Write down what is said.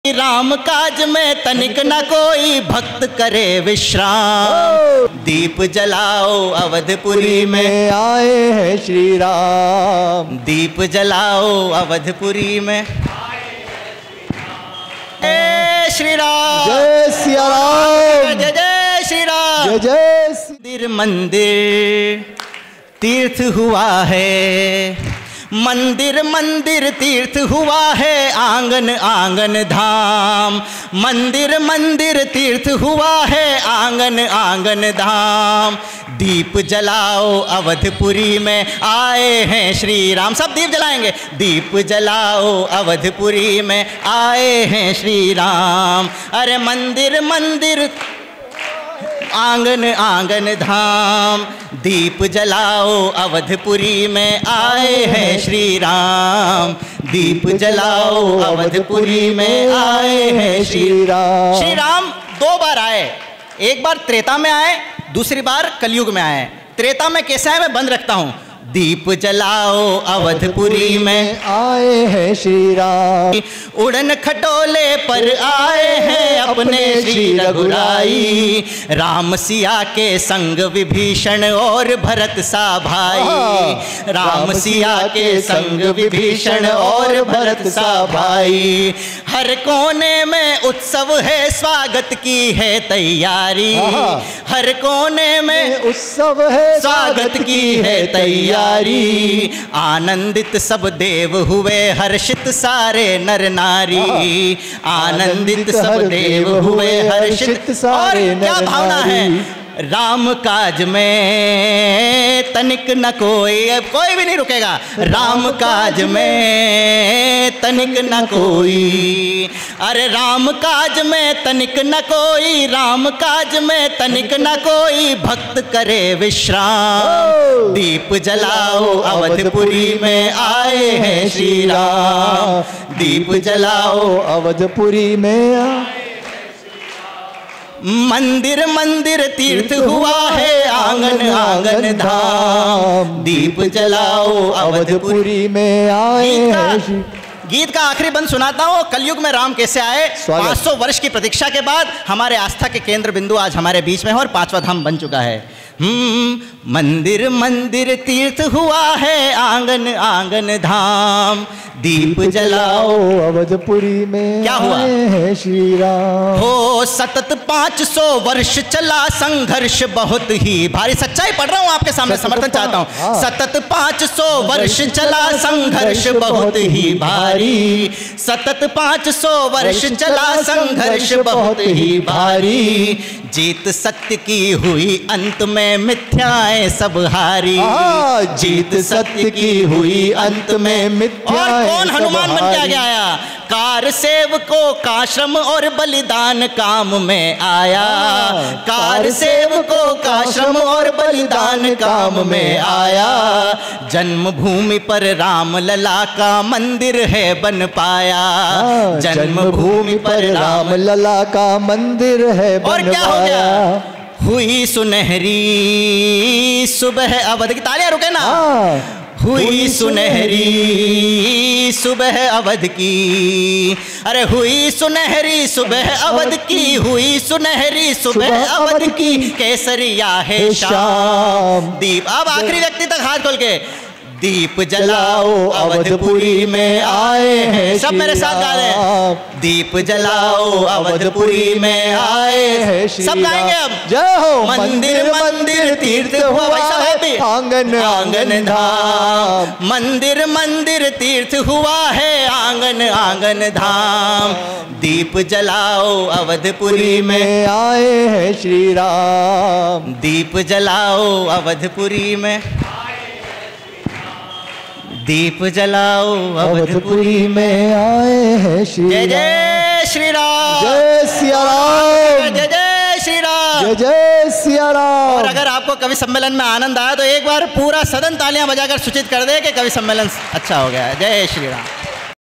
राम काज में तनिक न कोई भक्त करे विश्राम। दीप जलाओ अवधपुरी में आए हैं श्री राम। दीप जलाओ अवधपुरी में श्री राम। जय सिया राम। जय जय श्री राम। जय जय। मंदिर मंदिर तीर्थ हुआ है, मंदिर मंदिर तीर्थ हुआ है, आंगन आंगन धाम। मंदिर मंदिर तीर्थ हुआ है, आंगन आंगन धाम। दीप जलाओ अवधपुरी में आए हैं श्री राम। सब दीप जलाएंगे। दीप जलाओ अवधपुरी में आए हैं श्री राम। अरे मंदिर मंदिर आंगन आंगन धाम। दीप जलाओ अवधपुरी में आए हैं श्री राम। दीप जलाओ अवधपुरी में आए हैं श्री राम। श्री राम दो बार आए, एक बार त्रेता में आए, दूसरी बार कलयुग में आए। त्रेता में कैसे आए मैं बंद रखता हूं। दीप जलाओ अवधपुरी में आए हैं श्री राम। उड़न खटोले पर आए हैं अपने श्री रघुराई। राम सिया के संग विभीषण और भरत सा भाई। राम सिया के संग विभीषण और भरत सा भाई। हर कोने में उत्सव है, स्वागत की है तैयारी। हर कोने में उत्सव है, स्वागत की है तैयारी। आनंदित सब देव हुए, हर्षित सारे नर नारी। आनंदित सब देव हुए, हर्षित सारे नर नारी। क्या भावना है राम काज में तनिक न कोई, अब कोई भी नहीं रुकेगा। राम काज में तनिक न कोई। अरे राम काज में तनिक न कोई, राम काज में तनिक न कोई भक्त करे विश्राम। दीप जलाओ अवधपुरी में आए हैं श्री राम। दीप जलाओ अवधपुरी में। मंदिर मंदिर तीर्थ हुआ है, आंगन आंगन धाम। दीप जलाओ अवधपुरी में आए हैं। गीत का आखिरी बंद सुनाता हूँ। कलयुग में राम कैसे आए। 500 वर्ष की प्रतीक्षा के बाद हमारे आस्था के केंद्र बिंदु आज हमारे बीच में है और 5वां धाम बन चुका है। मंदिर मंदिर तीर्थ हुआ है, आंगन आंगन धाम। दीप जलाओ अवधपुरी में क्या हुआ है श्री राम। हो सतत 500 वर्ष चला संघर्ष बहुत ही भारी। सच्चाई पढ़ रहा हूँ आपके सामने, समर्थन चाहता हूँ। सतत 500 वर्ष चला संघर्ष बहुत ही भारी। सतत 500 वर्ष चला संघर्ष बहुत ही भारी। जीत सत्य की हुई, अंत में मिथ्याएं सब हारी। जीत सत्य की हुई, अंत में मिथ्याएं। कौन हनुमान बन के आगे आया। कार सेवकों का श्रम और बलिदान काम में आया। कार सेवकों का श्रम और बलिदान काम में आया। जन्मभूमि पर राम लला का मंदिर है बन पाया। जन्मभूमि पर राम लला का मंदिर है बन पाया। और क्या हो गया। हुई सुनहरी सुबह अवध की, तालियां रुके ना। हुई सुनहरी सुबह अवध की। अरे हुई सुनहरी सुबह अवध की। हुई सुनहरी सुबह अवध की, केसरिया है शाम। दीप, अब आखिरी व्यक्ति तक हाथ खोल के। दीप जलाओ अवधपुरी में आए हैं। सब मेरे साथ गा रहे हैं। दीप जलाओ अवधपुरी में आए हैं। सब गाएंगे अब। जय हो। मंदिर मंदिर तीर्थ हुआ, आंगन आंगन धाम। मंदिर मंदिर तीर्थ हुआ है, आंगन आंगन धाम। दीप जलाओ अवधपुरी में आए हैं श्री राम। दीप जलाओ अवधपुरी में। दीप जलाओ अवधपुरी में आए हैं श्री। जय जय श्री राम। जय सिया राम। जय जय श्री राम। जय जय सिया राम। और अगर आपको कवि सम्मेलन में आनंद आया तो एक बार पूरा सदन तालियां बजाकर सूचित कर दे कि कवि सम्मेलन अच्छा हो गया। जय श्री राम।